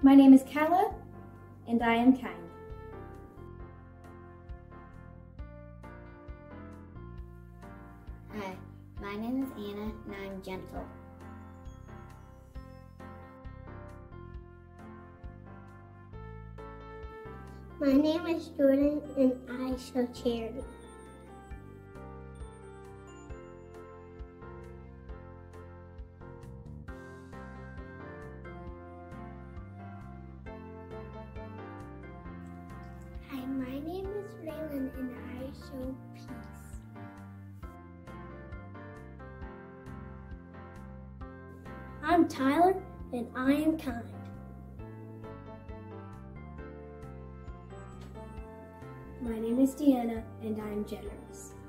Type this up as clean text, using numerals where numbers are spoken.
My name is Kala, and I am kind. Hi, my name is Anna, and I'm gentle. My name is Jordan, and I show charity. Hi, my name is Raylan, and I show peace. I'm Tyler, and I am kind. My name is Deanna, and I am generous.